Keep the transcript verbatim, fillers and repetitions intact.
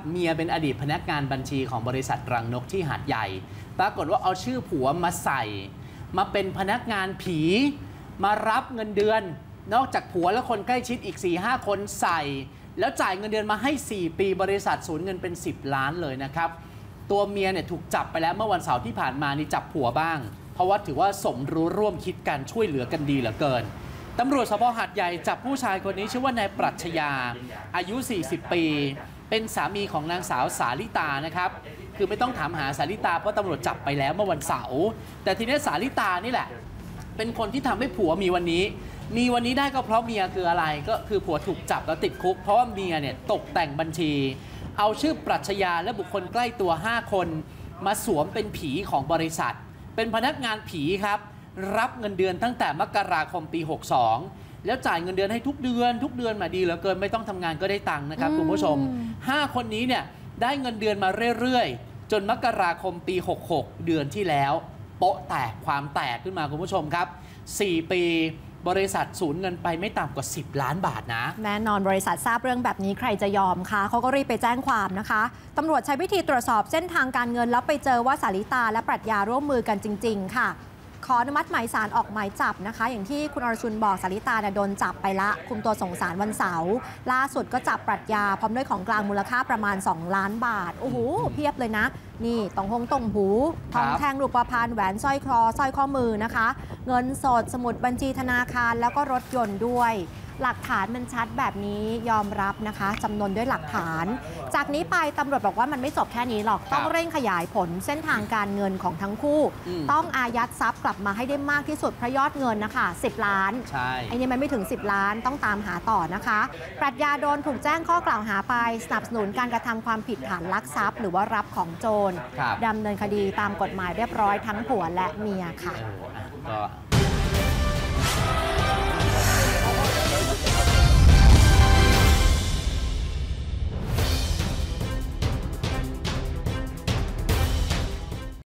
เมียเป็นอดีตพนักงานบัญชีของบริษัทรังนกที่หาดใหญ่ปรากฏว่าเอาชื่อผัวมาใส่มาเป็นพนักงานผีมารับเงินเดือนนอกจากผัวและคนใกล้ชิดอีก สี่ห้า คนใส่แล้วจ่ายเงินเดือนมาให้สี่ปีบริษัทสูญเงินเป็นสิบล้านเลยนะครับตัวเมียเนี่ยถูกจับไปแล้วเมื่อวันเสาร์ที่ผ่านมานี่จับผัวบ้างเพราะว่าถือว่าสมรู้ร่วมคิดกันช่วยเหลือกันดีเหลือเกินตำรวจสภ.หาดใหญ่จับผู้ชายคนนี้ชื่อว่านายปรัชญาอายุสี่สิบปีเป็นสามีของนางสาวสาลิตานะครับคือไม่ต้องถามหาสาลิตาเพราะตำรวจจับไปแล้วเมื่อวันเสาร์แต่ทีนี้สาลิตานี่แหละเป็นคนที่ทำให้ผัวมีวันนี้มีวันนี้ได้ก็เพราะเมียคืออะไรก็คือผัวถูกจับแล้วติดคุกเพราะว่าเมียเนี่ยตกแต่งบัญชีเอาชื่อปรัชญาและบุคคลใกล้ตัวห้าคนมาสวมเป็นผีของบริษัทเป็นพนักงานผีครับรับเงินเดือนตั้งแต่มกราคมปีหกสองแล้วจ่ายเงินเดือนให้ทุกเดือนทุกเดือนมาดีเหลือเกินไม่ต้องทำงานก็ได้ตังค์นะครับคุณผู้ชมห้าคนนี้เนี่ยได้เงินเดือนมาเรื่อยๆจนมกราคมปีหกหกเดือนที่แล้วโป๊ะแตกความแตกขึ้นมาคุณผู้ชมครับสี่ปีบริษัทสูญเงินไปไม่ต่ำกว่าสิบล้านบาทนะแน่นอนบริษัททราบเรื่องแบบนี้ใครจะยอมคะเขาก็รีบไปแจ้งความนะคะตำรวจใช้วิธีตรวจสอบเส้นทางการเงินแล้วไปเจอว่าสาลิตาและปรัชญาร่วมมือกันจริงๆค่ะขออนุมัติหมายสารออกหมายจับนะคะอย่างที่คุณอรชุนบอกสาลิตาโดนจับไปละคุมตัวส่งสารวันเสาร์ล่าสุดก็จับปรัชญาพร้อมด้วยของกลางมูลค่าประมาณสองล้านบาทโอ้โหเพียบเลยนะนี่ตองหงตองหูทองแท่งรูปพรรณแหวนสร้อยคอสร้อยข้อมือนะคะเงินสดสมุดบัญชีธนาคารแล้วก็รถยนต์ด้วยหลักฐานมันชัดแบบนี้ยอมรับนะคะจำนวนด้วยหลักฐานจากนี้ไปตำรวจบอกว่ามันไม่จบแค่นี้หรอกต้องเร่งขยายผลเส้นทางการเงินของทั้งคู่ต้องอายัดทรัพย์กลับมาให้ได้มากที่สุดเพราะยอดเงินนะคะสิบล้านใช่ไอ้นี่มันไม่ถึงสิบล้านต้องตามหาต่อนะคะปรัชญาโดนถูกแจ้งข้อกล่าวหาไปสนับสนุนการกระทำความผิดฐานลักทรัพย์หรือว่ารับของโจรดำเนินคดีตามกฎหมายเรียบร้อยทั้งผัวและเมียค่ะก็